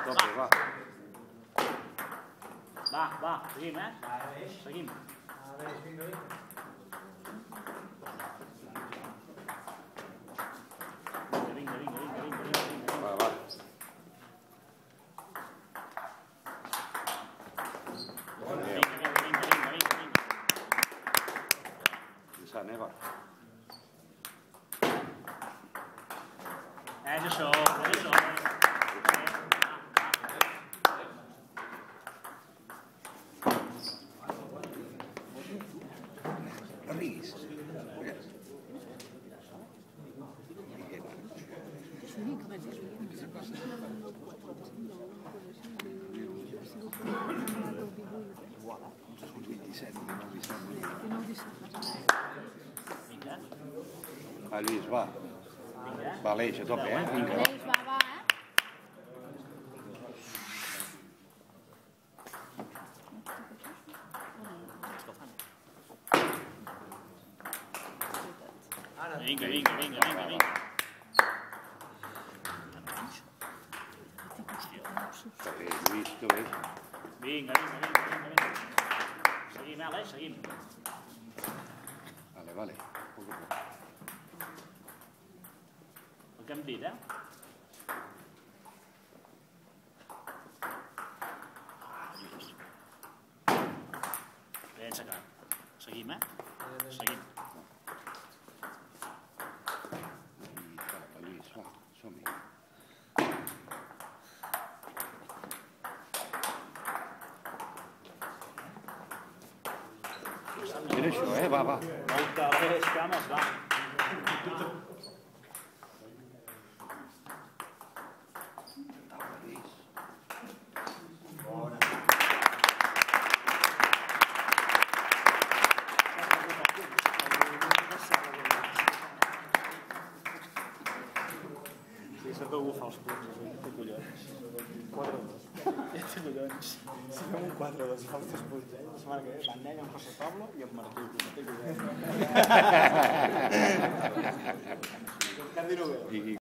tope, va. Va, seguim, Seguim. Vinga. Va. Vinga. Pensant, va. És això. Riguis. Va, Lluís, va. Va, Aleix, a tope, Vinga, va. Aleix, va, Vinga. Lluís, tu ves? Vinga. Seguim, Aleix, seguim. Vale. Poc a poc. El que hem dit, Ben sacat. Seguim, Seguim. Lluís, va, som-hi. Mira això, va. Molta Aleix, cames, va. Sí, sóc algú fa els punts, té collons. 4-2. Té collons. Si fem un 4-2 i fa els 3 punts, la setmana que ve, va en Nell, en José Pablo i en Martí. Té collons. Cardi Noguera.